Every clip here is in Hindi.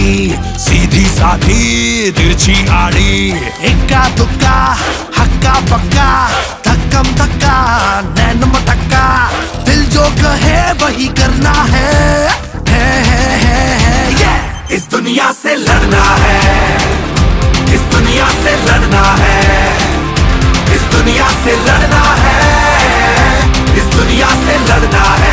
गाड़ी, सीधी साधी तिरछी आड़ी, इक्का दुक्का हक्का बक्का, धक्कम धक्का नैन मटक्का, दिल जो कहे वही करना है yeah! इस दुनिया से लड़ना है, इस दुनिया से लड़ना है, इस दुनिया से लड़ना है, इस दुनिया से लड़ना है।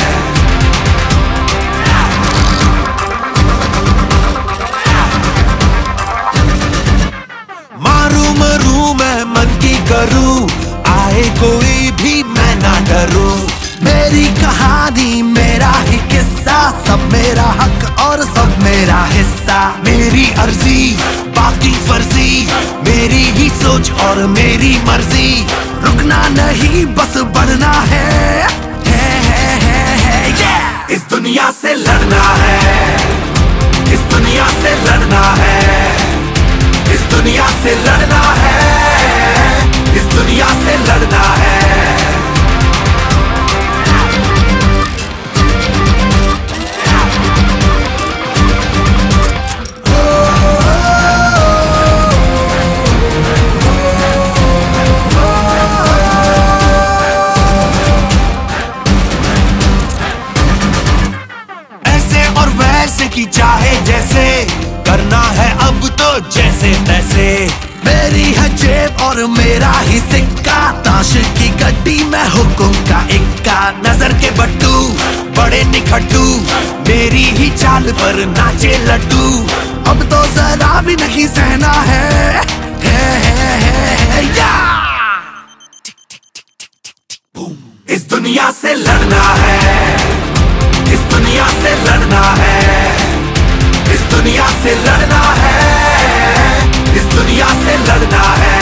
मारू मरू मैं मन की करूं, आए कोई भी मैं ना डरूं, मेरी कहानी मेरा ही किस्सा, सब मेरा हक और सब मेरा हिस्सा, मेरी अर्जी बाकी फर्जी, मेरी ही सोच और मेरी मर्जी, रुकना नहीं बस बढ़ना है yeah! इस दुनिया से लड़ना है, इस दुनिया से लड़ना है, इस दुनिया से लड़ना है, इस दुनिया से लड़ना है। ऐसे और वैसे की चाहे जैसे, करना है अब तो जैसे तैसे, मेरी है जेब और मेरा ही सिक्का, ताश की गड्डी में हुकुम का इक्का, नजर के बट्टू बड़े निखट्टू, मेरी ही चाल पर नाचे लड्डू, अब तो जरा भी नहीं सहना है इस दुनिया से लड़ना है, इस दुनिया से लड़ना है, इस दुनिया से लड़ना है, इस दुनिया से लड़ना है।